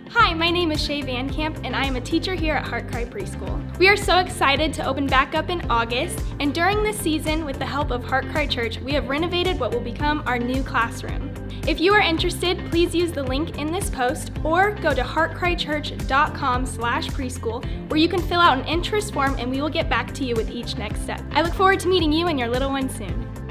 Hi, my name is Shay Van Camp, and I am a teacher here at Heart Cry Preschool. We are so excited to open back up in August, and during this season, with the help of Heart Cry Church, we have renovated what will become our new classroom. If you are interested, please use the link in this post or go to heartcrychurch.com/preschool where you can fill out an interest form and we will get back to you with each next step. I look forward to meeting you and your little one soon.